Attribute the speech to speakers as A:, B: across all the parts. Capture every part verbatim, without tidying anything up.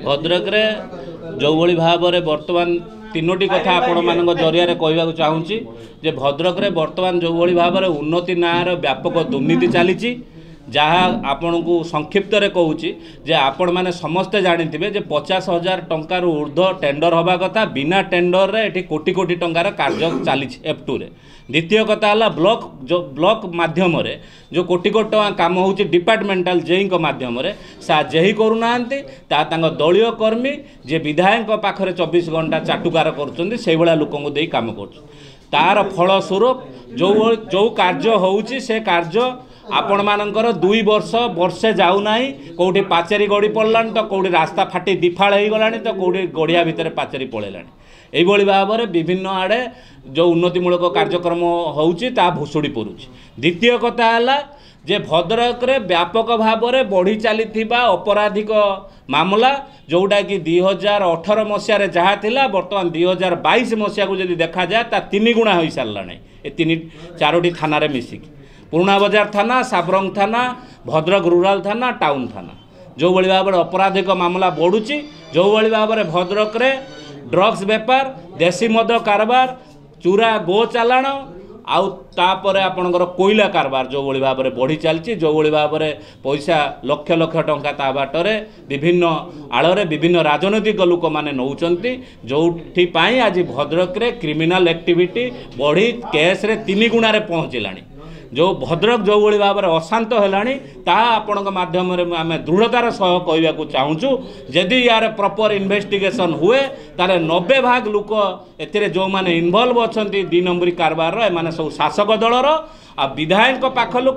A: भद्रक रे जो भली भाव में बर्तमान तीनोटी कथा आपण मान जरिया कहवाक चाहूँगी जे भद्रक रे बर्तमान जो भली भाव में उन्नति नार व्यापक दुर्नीति चली जहाँ आपण को संक्षिप्त रे कहूँ जे आपण मैंने समस्ते जानी जे पचास हजार टंकार ऊर्ध्व टेंडर हवा कथा बिना टेंडर रे एठी कोटी कोटी टंकार कार्य चली एफ टू रे। द्वितीय कथा है ब्लॉक जो ब्लॉक माध्यम रे जो कोटी कोटी टका काम हो डिपार्टमेंटाल जेई माध्यम रे सा जेही करूना दलीय कर्मी जे विधायक पाखरे चौबीस घंटा चाटुकार कर लोक दे काम कर तार फलस्वरूप जो जो कार्य होउची से कार्य आपण मानकर दुई वर्ष वर्षे जाऊना कौटी पाचेरी गड़ी पड़लानी तो कौटी रास्ता फाटी दिफाड़ हो गलानी तो कौटी गड़िया भितर पाचेरी पलैलानी यही भाव में विभिन्न आड़े जो उन्नतिमूलक कार्यक्रम होउची ता भुसुड़ी पड़ुची। द्वितीय कथा है जे भद्रक रे व्यापक भाव में बढ़ी चली अपराधिक मामला जोटा कि दुई हजार अठर मसीह जहाँ थिला बर्तमान दुई हजार बैश मसीह को जब देखा जाए ता तीन गुणा हो सारा ए तीन चारोटी थाना रे मिसिकी पुराना बजार थाना साबरंग थाना भद्रक रूराल थाना टाउन थाना जो भली भाव में अपराधिक मामला बढ़ुची जो भली भाव में भद्रक रे ड्रग्स बेपार देशी मद कारबार चूरा गो चालाण आउ तापर आपणकर कोयला कारबार जो भली भाव में बढ़ी चलती जो भली भाव में पैसा लक्ष लक्ष टंका ता बाटरे विभिन्न आड़े विभिन्न राजनैतिक लोक मैंने नौकरी जो आज भद्रक रे क्रिमिनाल एक्टिविटी बढ़ी केस रे तीन गुणा पहुँचलानी जो भद्रक जो भली भाव में अशांत है आपण माध्यम आम दृढ़तार सह कहवाक चाहूँ जदि यार प्रॉपर इन्वेस्टिगेशन हुए तारे नब्बे भाग लोक ए जो मैंने इनवल्व अच्छा दुई नंबरी कारबार एम सब शासक दलर आ विधायक पाख लोक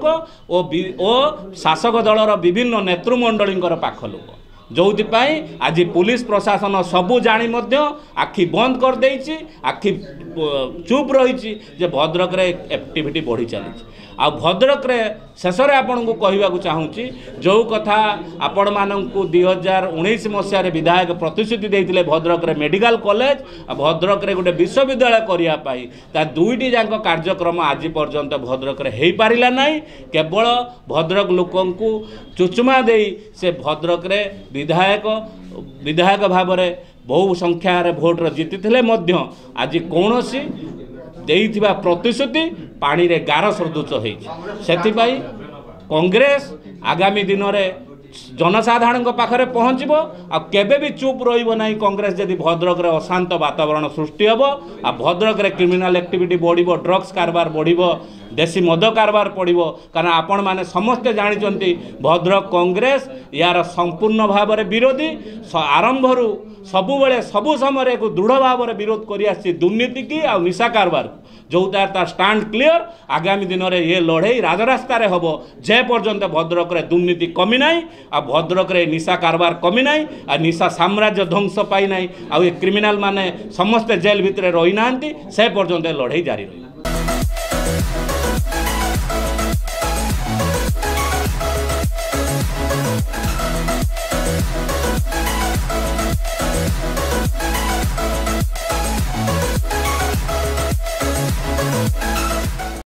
A: और शासक दलर विभिन्न नेतृमंडली पाख लोक जो आज पुलिस प्रशासन सबू जानी आखि बंद कर देइछि आखि चुप रही जे भद्रक रे एक्टिविटी बढ़ी चली आ भद्रक रे शेष आपन को कहवाक चाहूँगी जो कथा आपण मानू दुई हजार उन्नीस मसीह विधायक प्रतिश्रुति देते भद्रक रे मेडिकल कॉलेज आ भद्रक रे गोटे विश्वविद्यालय करने ता दुईटी जाक कार्यक्रम आज पर्यंत भद्रक रे हो पारा ना केवल भद्रक लोकं चुचुमा दे से भद्रक रे विधायक विधायक भाव में बहु संख्यार भोट्रे जीति आज कौन देइथिबा प्रतिश्रुति पानी रे गार सदृश होती कांग्रेस आगामी दिन में जनसाधारण पाखे पहुँचब आ केबे भी चुप रहिबो नाही कांग्रेस जदि भद्रक रे अशांत वातावरण सृष्टि हेबो आ भद्रक रे क्रिमिनाल एक्टिविटी बढ़िबो ड्रग्स कारबार बढ़िबो देशी मद कारबार पड़ो कारण आपण मैंने समस्ते जानी भद्रक कांग्रेस यार संपूर्ण भाव में विरोधी आरंभ सबु बेले सबु समय एक दृढ़ भाव में विरोध कर दुर्नीति की आ निशा कारबार जो तार स्टांड क्लियर आगामी दिन में ये लड़े राजरास्त हम जे पर्यंत भद्रक रे दुर्नीति कमी ना आ भद्रक रे निशा कारबार कमी ना आ निशा साम्राज्य ध्वंस पाई ना आ क्रिमिनाल माने समस्ते जेल भितर रही ना से पर्यंत लड़े जारी रही।